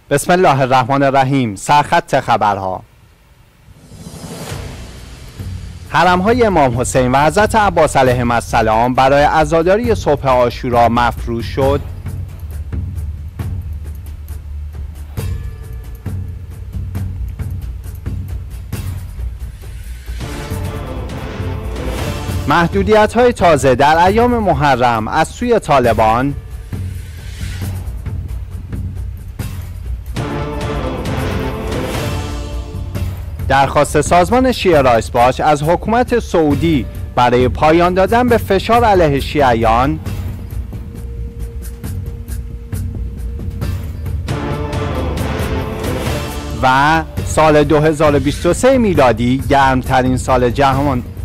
بسم الله الرحمن الرحیم. سرخط خبرها. حرم‌های امام حسین و حضرت عباس علیهم السلام برای عزاداری صبح عاشورا مفروش شد. محدودیت‌های تازه در ایام محرم از سوی طالبان. درخواست سازمان شیعه رایس باش از حکومت سعودی برای پایان دادن به فشار علیه شیعیان. و سال 2023 میلادی گرمترین سال جهان